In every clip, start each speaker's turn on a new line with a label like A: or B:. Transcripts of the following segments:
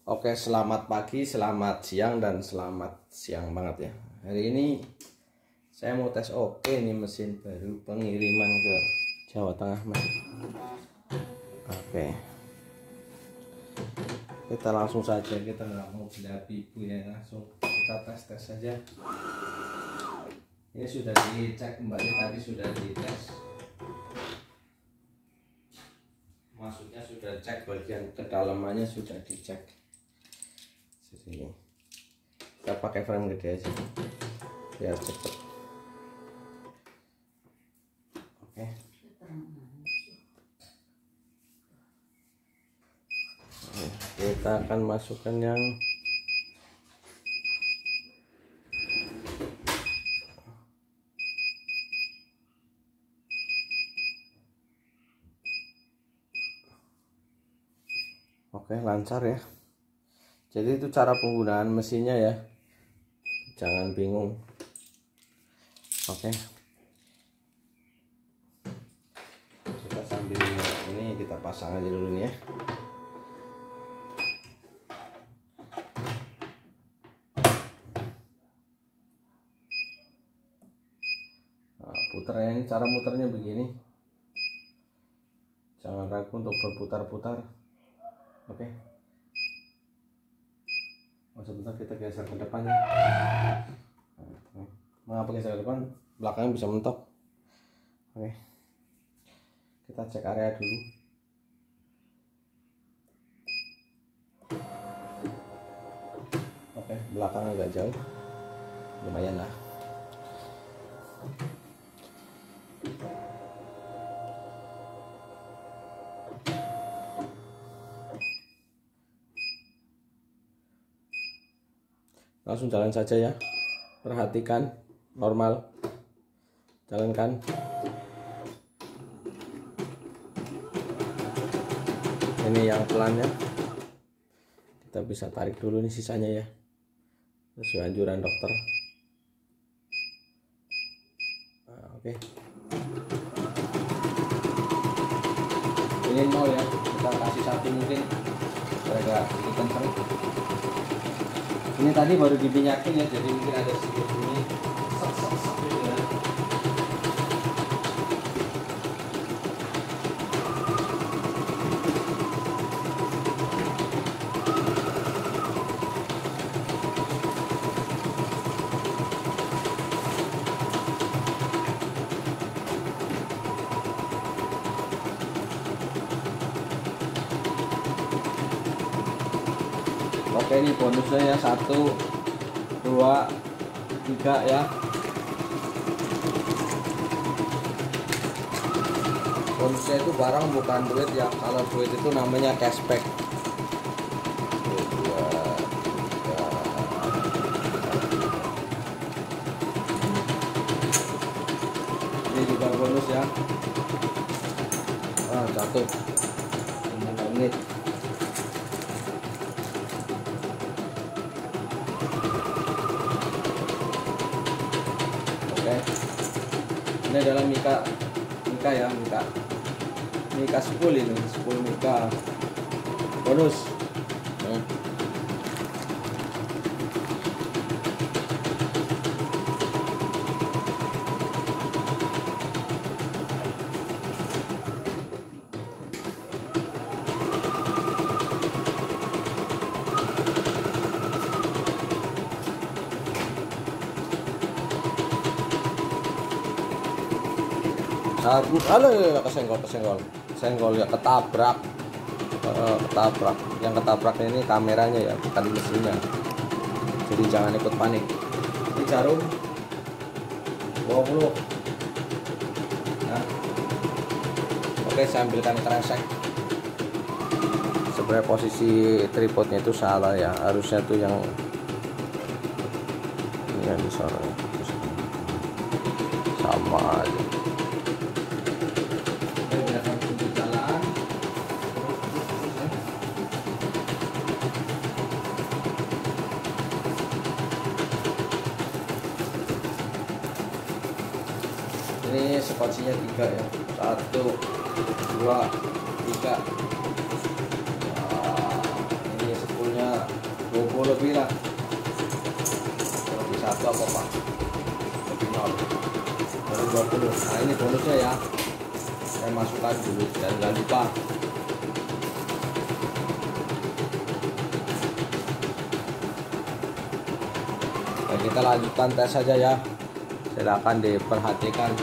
A: Oke, selamat pagi, selamat siang, dan selamat siang banget ya. Hari ini saya mau tes ini mesin baru pengiriman ke Jawa Tengah, Mas. Oke, kita langsung saja, kita nggak mau bela ibu ya, langsung kita tes saja. Ini sudah dicek kembali, tadi sudah dites, masuknya sudah cek, bagian kedalamannya sudah dicek. Sini kita pakai frame gede aja biar cepet. Oke, kita akan masukkan yang lancar ya. Jadi itu cara penggunaan mesinnya ya, jangan bingung. Oke, kita sambil ini kita pasang aja dulu nih ya. Nah, puternya ini, cara muternya begini, jangan ragu untuk berputar-putar. Oke, sebentar kita geser ke depan ya. Mengapa geser ke depan? Belakangnya bisa mentok. Oke, kita cek area dulu. Oke, belakang agak jauh, lumayan lah. Langsung jalan saja ya, perhatikan, normal, jalankan. Ini yang pelannya, kita bisa tarik dulu nih sisanya ya, sesuai anjuran dokter. Nah, oke. Ini 0 ya, kita kasih 1 mungkin agak sedikit kencang. Ini tadi baru diminyakin ya, jadi mungkin ada sedikit bunyi sak ya. Oke, ini bonusnya ya, 1, 2, 3 ya. Bonusnya itu barang, bukan duit ya. Kalau duit itu namanya cashback. 1, 2, 3. Ini juga bonus ya. Jatuh 5 menit. Ini adalah mika ya, mika 10, ini 10 mika bonus. Kesenggol ya, ketabrak. Yang ketabrak ini kameranya ya, bukan mesinnya. Jadi jangan ikut panik. Ini jarum 20. Nah, oke, saya ambilkan kresek. Sebenarnya posisi tripodnya itu salah ya, harusnya tuh yang ini yang di sana sama aja. Ini sepatsinya 3 ya, 1, 2, 3. Ini sepulnya lebih lah, lebih 1 apa pak, lebih 0 baru 20. Nah ini bonusnya ya, saya masukkan dulu dan jangan lupa. Nah, kita lanjutkan tes saja ya, silakan diperhatikan.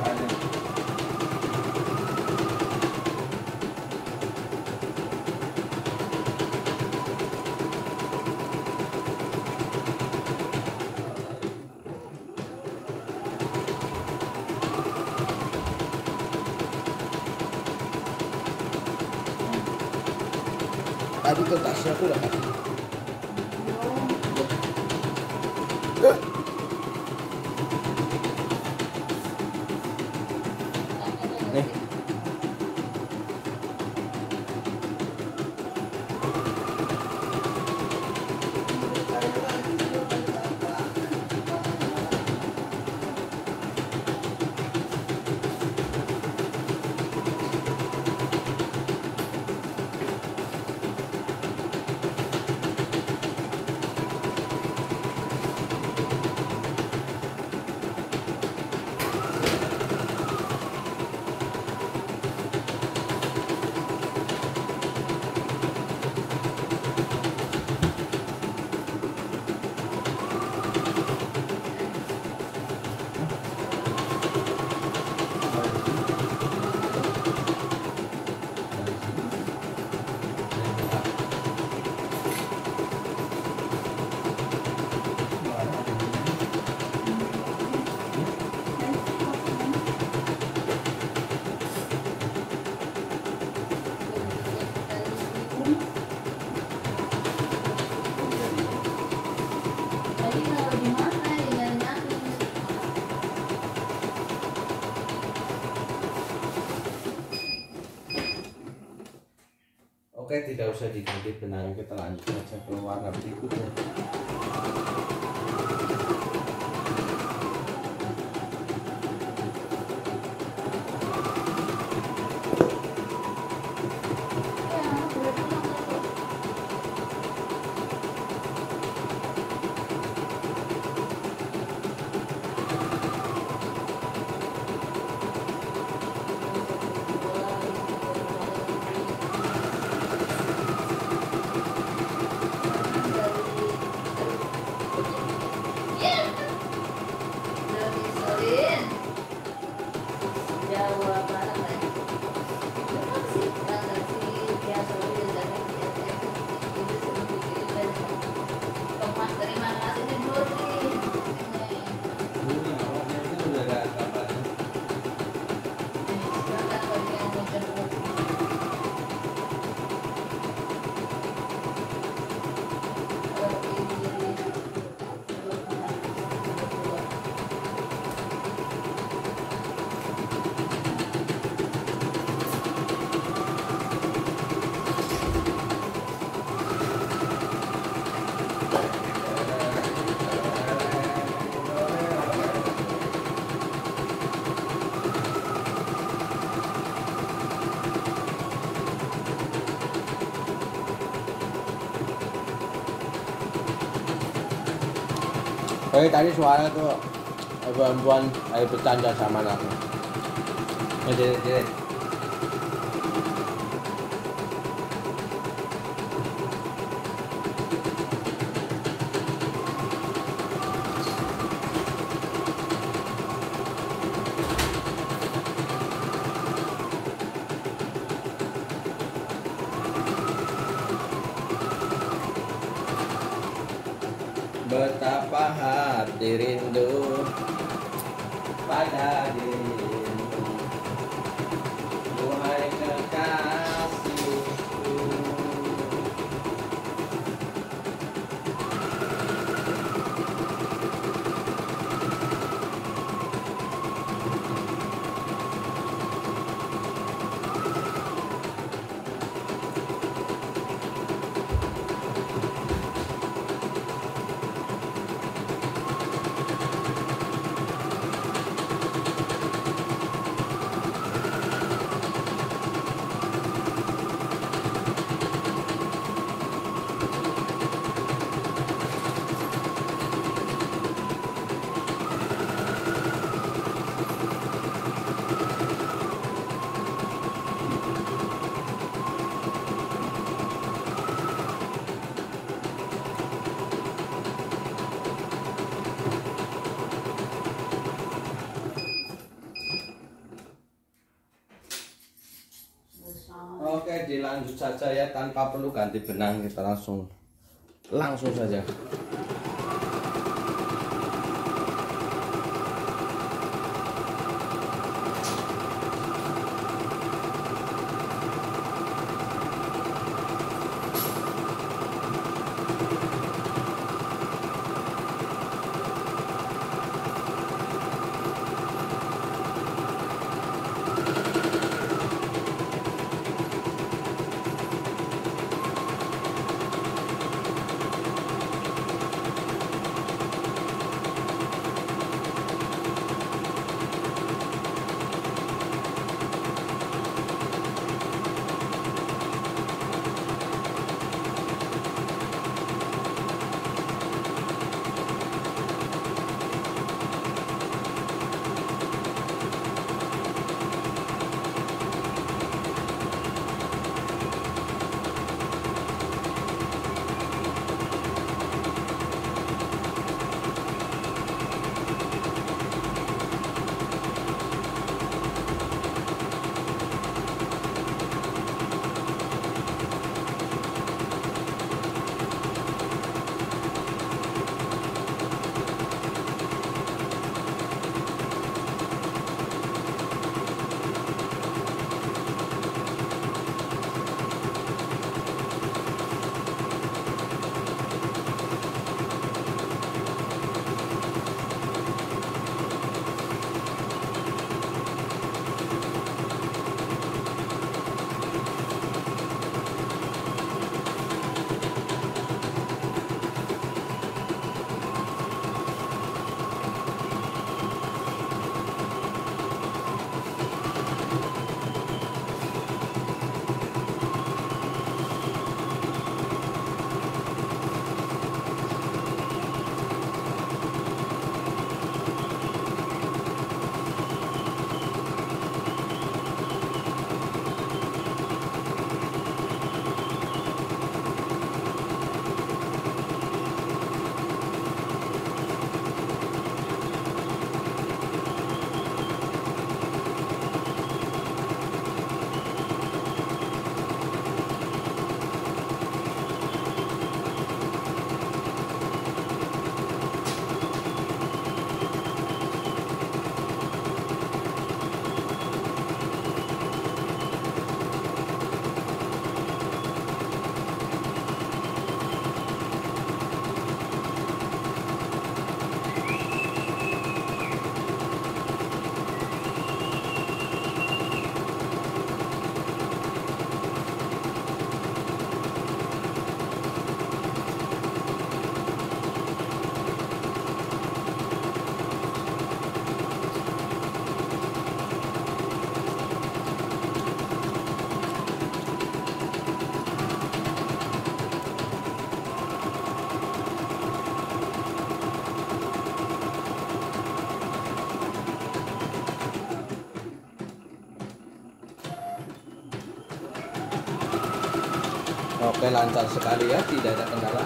A: Tadi kertasnya tuh udah kasih. Nih. Oke, tidak usah diganti benangnya, kita lanjut aja ke warna berikutnya. Tadi suara tuh perempuan lagi bercanda sama anaknya. Jadi. Betapa hati rindu pada dirimu, wahai kekasihku. Oke, dilanjut saja ya, tanpa perlu ganti benang, kita langsung saja. Oke, lancar sekali ya, tidak ada kendala.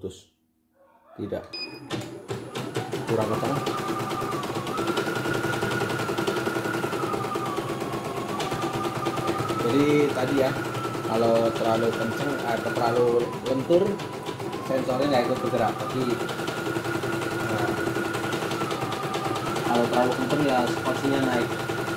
A: putus, tidak kurang kencang. Jadi tadi ya, kalau terlalu kencang atau terlalu lentur sensornya nggak ikut bergerak. Tapi kalau terlalu kencang ya skosinya naik.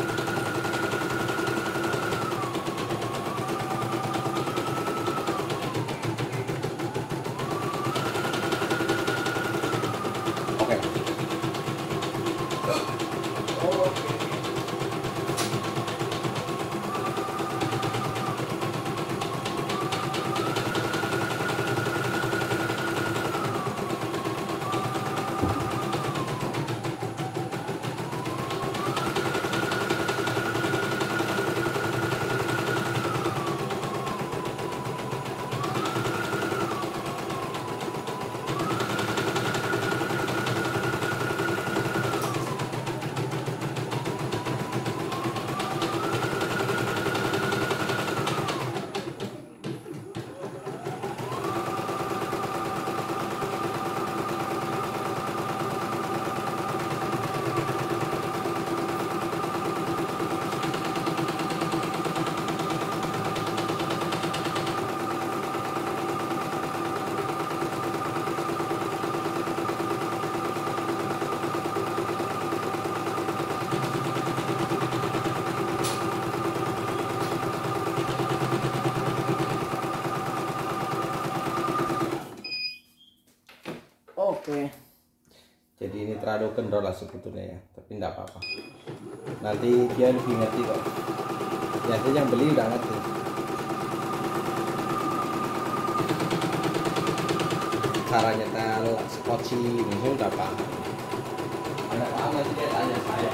A: Oke, jadi ini terlalu kendor lah sebetulnya ya, tapi enggak apa-apa, nanti dia lebih ngerti kok. Nanti yang beli udah ngerti cara nyetel skoci ini, udah paham. Ada paham nanti dia tanya saya.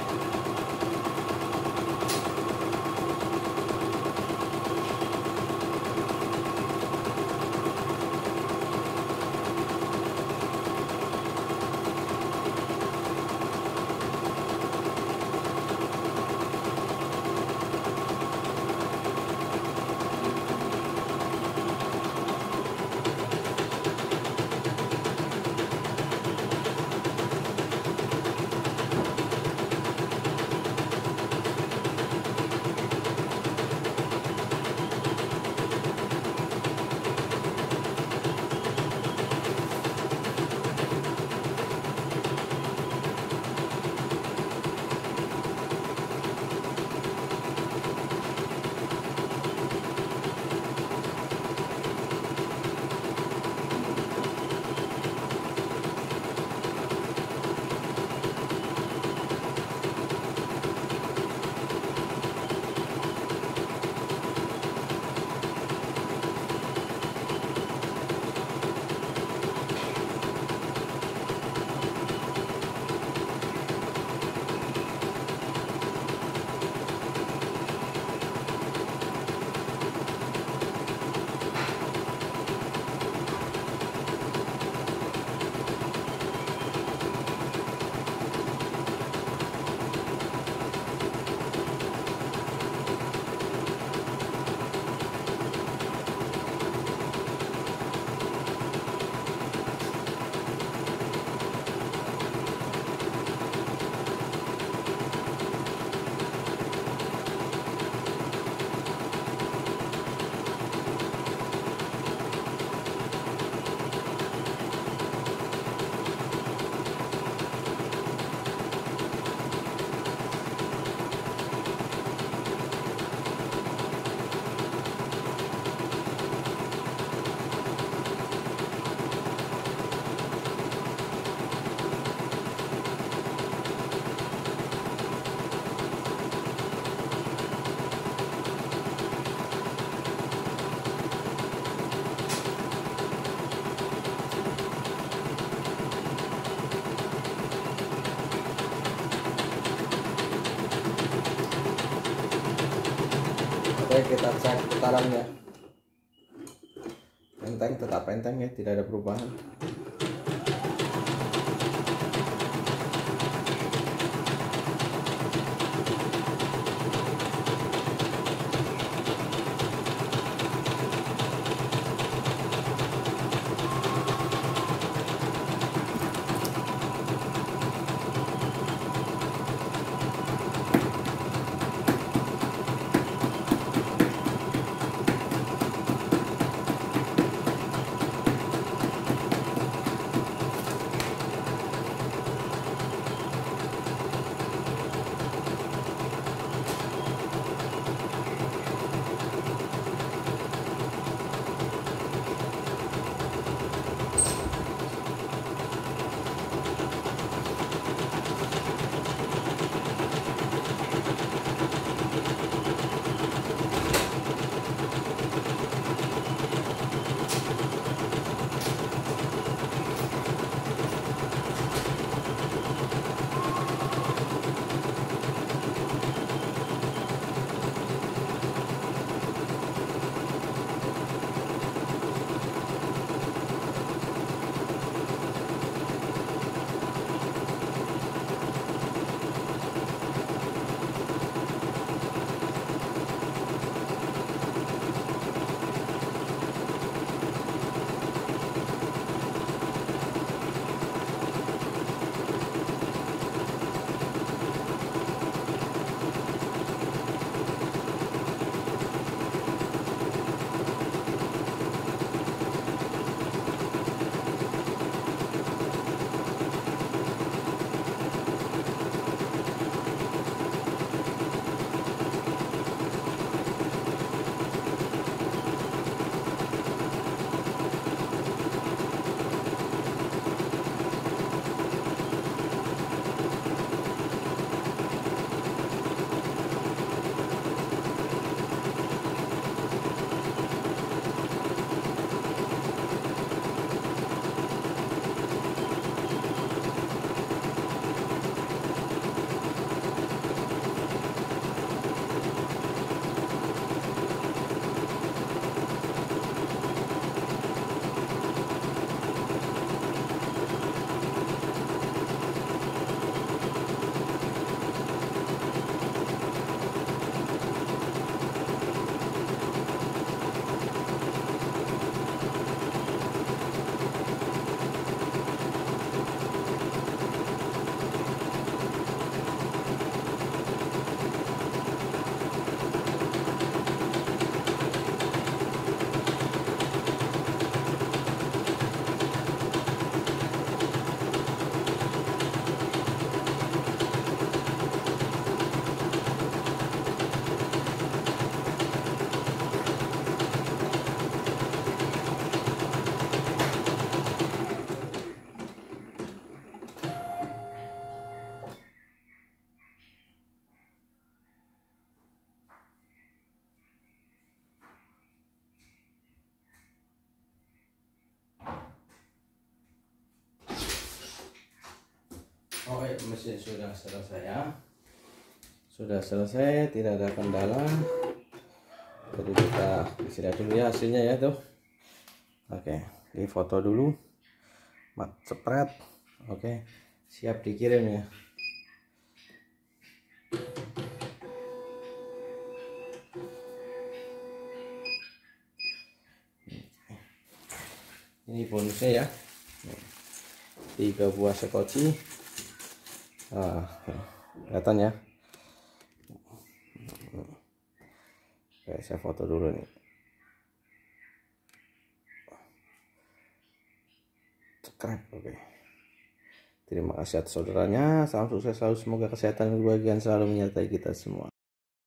A: Oke, kita cek putarannya. Enteng, tetap enteng ya, tidak ada perubahan. Oke, mesin sudah selesai ya. Sudah selesai, tidak ada kendala. Jadi kita lihat dulu ya hasilnya ya tuh. Oke, di foto dulu, mat spread. Oke, siap dikirim ya. Ini bonusnya ya, 3 buah sekoci. Kelihatan ya. Oke, saya foto dulu nih. Keren. Oke, terima kasih atas saudaranya. Salam sukses selalu, semoga kesehatan dan kebahagiaan selalu menyertai kita semua.